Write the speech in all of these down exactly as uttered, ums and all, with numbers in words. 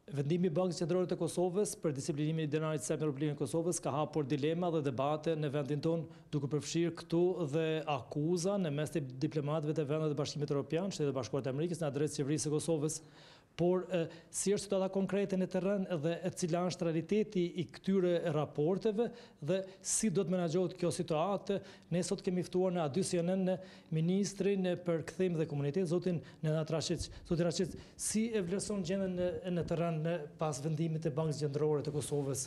Vendimi i Bankës Qendrore të Kosovës për disiplinimin e denarit serb në Republikën e Kosovës ka hapur dilema dhe debate në vendin tonë, duke përfshirë këtu dhe akuza në mes të diplomatëve të vendeve të Bashkimit Evropian, Shtetet e Bashkuara të Amerikës në adresë qeverisë së Kosovës. Por si është situata konkrete në terren dhe cila është realiteti i këtyre raporteve dhe si do të menaxhohet kjo situatë? Ne sot kemi ftuar në A dy C N N ministrin për kthim dhe komunitet, zotin Nenad Rashic. Zoti Rashic, si e vlerëson gjendjen në, në terren pas vendimit të Bankës Qendrore të Kosovës?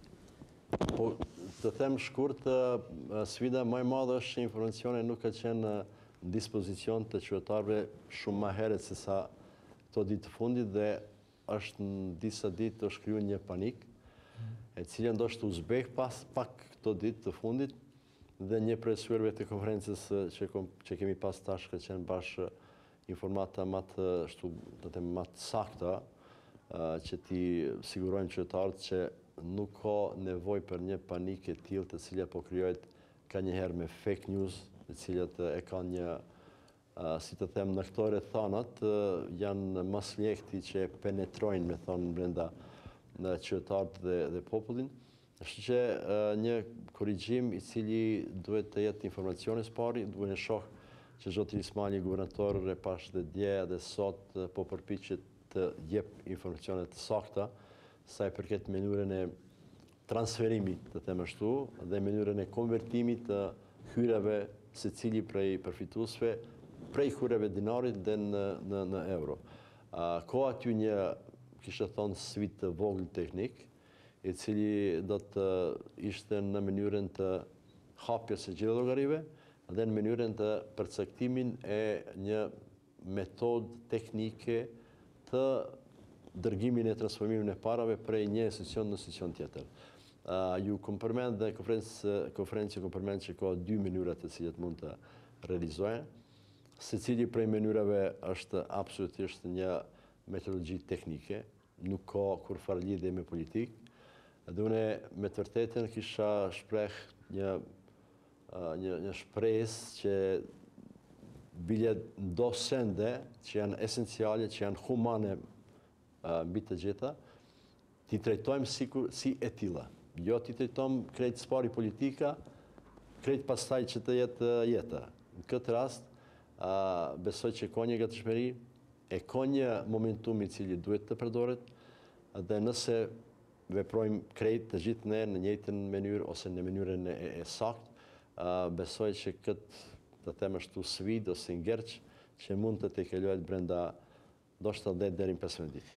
Po, të them shkurt, sfida më e madhe është që informacioni nuk ka qenë në dispozicion të qytetarëve shumë më herët se sa këto ditë të fundit, dhe është në disa ditë të shkryu një panik, e cilë ndoshtë u zbeh pas pak këto ditë të fundit, dhe një presuerve të konferencës që, që kemi pas tash ka qenë bashkë informata më të, shtu, të them, më të sakta, që ti sigurojnë qytetarët që nuk ka nevojë për një panikë e tillë të cilja po krijohet ka njëherë me fake news, të cilat e kanë një si të them, në këto rrethanat janë mas mjekti që penetrojnë, me thonë, brenda në qytetarët dhe, dhe popullin. Është që një korrigjim i cili duhet të jetë informacioni së pari, duhet në shoh që zoti Ismaili, guvernator, e pash dhe dje dhe sot po përpiqet të jep informacione të sakta sa i përket mënyrën e transferimit, të them ashtu, dhe mënyrën e konvertimit të hyrave secili prej përfituesve prej hyrave dinarit dhe në, në, në euro. Uh, ka aty një, kishte thonë, svit të vogël teknik, i cili do të ishte në mënyrën të hapjes së gjithë llogarive dhe në mënyrën të përcaktimin e një metodë teknike të dërgimin e transformimin e parave prej një institucion në institucion tjetër. Uh, ju kom përmend dhe konferencë kom përmend që ka dy mënyra të cilat mund të realizohen. Secili prej mënyrave është absolutisht një metodologji teknike, nuk ka kurfar lidhje me politikë. Dhe unë me të vërtetën kisha shpreh një, një, një shpresë që bile do sende që janë esenciale, që janë humane mbi të gjitha, ti trajtojmë si, si e tilla. Jo ti trajtojmë krejt spari politika, krejt pastaj që të jetë jeta. Në këtë rast, Uh, besoj që ka një gatishmëri, e ka një momentum i cili duhet të përdoret, dhe nëse veprojmë krejt të gjithë ne në njëjtën mënyrë ose në mënyrën e, e sakt, uh, besoj që këtë të them ashtu sfidë ose ngjerç që mund të tejkelohet brenda ndoshta deri në pesëmbëdhjetë ditë.